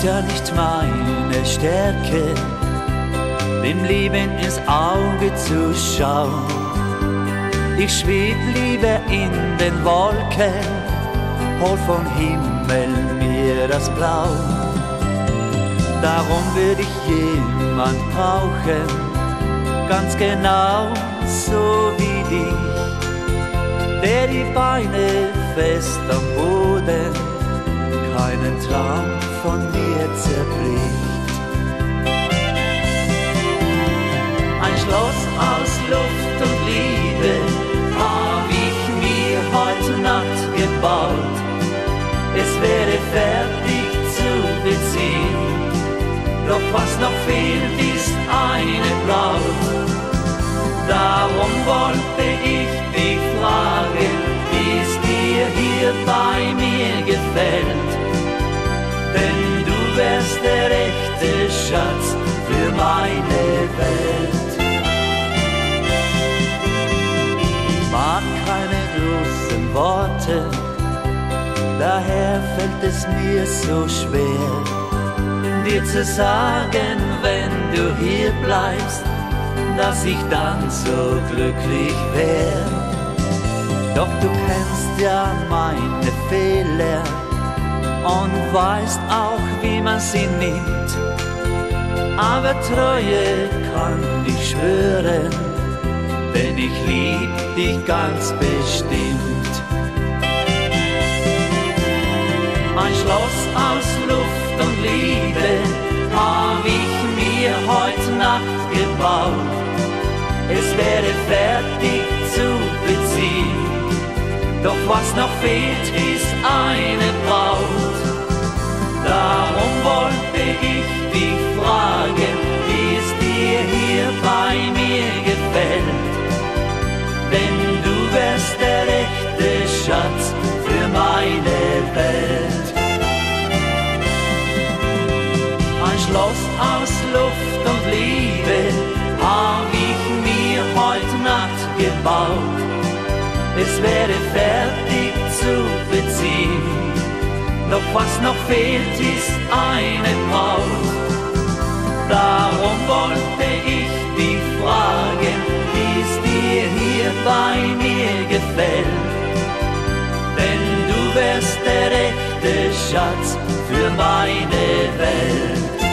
ja nicht meine Stärke, dem Leben ins Auge zu schauen. Ich schweb lieber in den Wolken, hol vom Himmel mir das Blau. Darum würde ich jemand brauchen, ganz genau so wie dich, der die Beine fest am Boden, keinen Traum von mir zerbricht. Ein Schloss aus Luft und Liebe hab ich mir heute Nacht gebaut. Es wäre fertig zu beziehen, doch was noch fehlt ist eine Braut. Darum wollte ich dich fragen, wie es dir hier bei mir gefällt. Denn du wärst der rechte Schatz für meine Welt. Ich mag keine großen Worte, daher fällt es mir so schwer, dir zu sagen, wenn du hier bleibst, dass ich dann so glücklich wär. Doch du kennst ja meine Fehler und weißt auch, wie man sie nimmt. Aber Treue kann ich schwören, denn ich lieb dich ganz bestimmt. Ein Schloss aus Luft und Liebe hab ich mir heute Nacht gebaut. Es wäre fertig zu beziehen, doch was noch fehlt ist eine Braut. Darum wollte ich dich fragen, wie es dir hier bei mir gefällt. Denn du wärst der rechte Schatz für meine Welt. Ein Schloss aus Luft und Liebe hab ich mir heute Nacht gebaut. Es wäre fertig zu beziehen, doch was noch fehlt ist eine Braut. Darum wollte ich dich fragen, wie es dir hier bei mir gefällt. Denn du wärst der rechte Schatz für meine Welt.